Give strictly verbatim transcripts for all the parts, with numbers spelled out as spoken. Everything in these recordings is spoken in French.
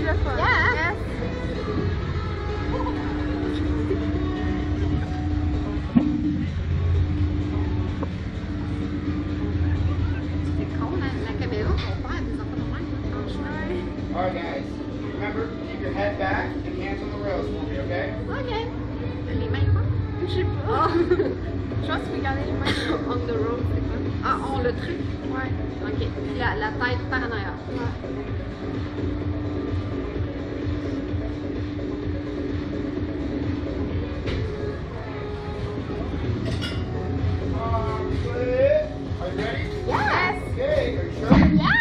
le fun. Yeah. Yes. C'est con, la, la caméra, on perd des enfants de même, franchement. Alright guys, remember, keep your head back and hands on the rails for me, okay? Ok. Les mains, quoi? Je sais pas. Je pense qu'il faut garder les mains. On the road, c'est quoi? Ah, on le truc? Ouais. Ok. Puis la, la tête par en arrière. Ouais. Arms split. Are you ready? Yes. Okay, are you sure? Yeah.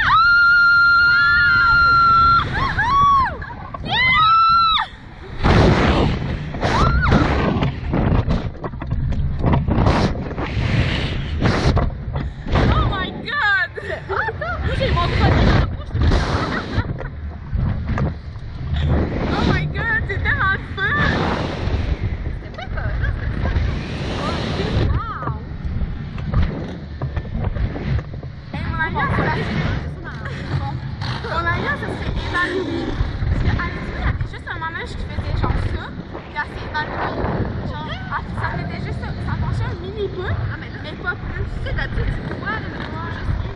Ah, mais là, mais pas plus. c'est d'habitude, tu vois, le mémoire juste